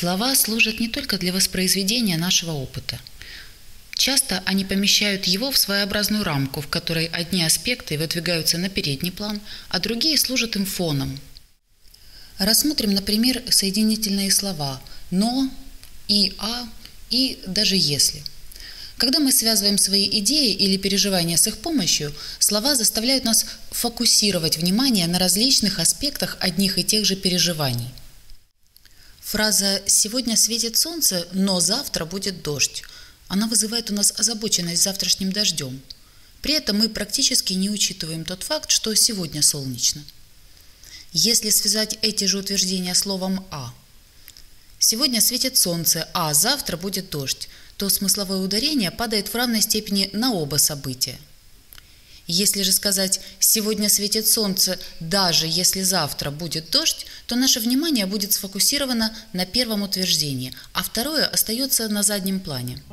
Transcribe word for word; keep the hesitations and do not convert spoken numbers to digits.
Слова служат не только для воспроизведения нашего опыта. Часто они помещают его в своеобразную рамку, в которой одни аспекты выдвигаются на передний план, а другие служат им фоном. Рассмотрим, например, соединительные слова «но», «и», «а» и даже «если». Когда мы связываем свои идеи или переживания с их помощью, слова заставляют нас фокусировать внимание на различных аспектах одних и тех же переживаний. Фраза «сегодня светит солнце, но завтра будет дождь». Она вызывает у нас озабоченность завтрашним дождем. При этом мы практически не учитываем тот факт, что сегодня солнечно. Если связать эти же утверждения словом «а», «сегодня светит солнце, а завтра будет дождь», то смысловое ударение падает в равной степени на оба события. Если же сказать «сегодня светит солнце, даже если завтра будет дождь», то наше внимание будет сфокусировано на первом утверждении, а второе остается на заднем плане.